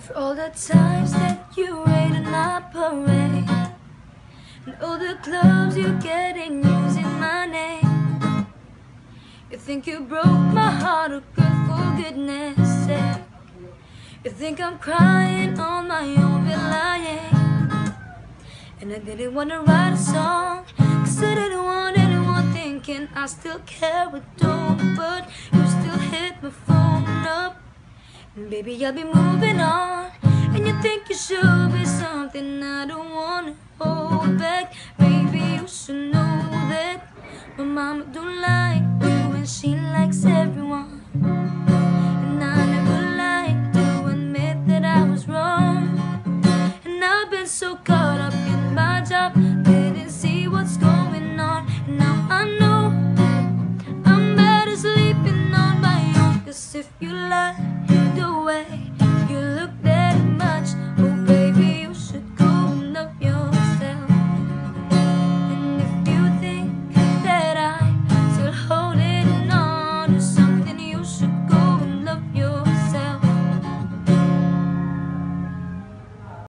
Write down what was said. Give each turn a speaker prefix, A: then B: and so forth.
A: For all the times that you raided my parade, and all the clubs you get in using my name. You think you broke my heart, oh girl, for goodness sake. You think I'm crying on my own, but lying. And I didn't want to write a song, 'cause I didn't want anyone thinking I still care or don't. But you still hit my phone up, and baby, I'll be moving on. And you think you should be something I don't want to hold back. Baby, you should know that my mama don't like you, and she likes everything.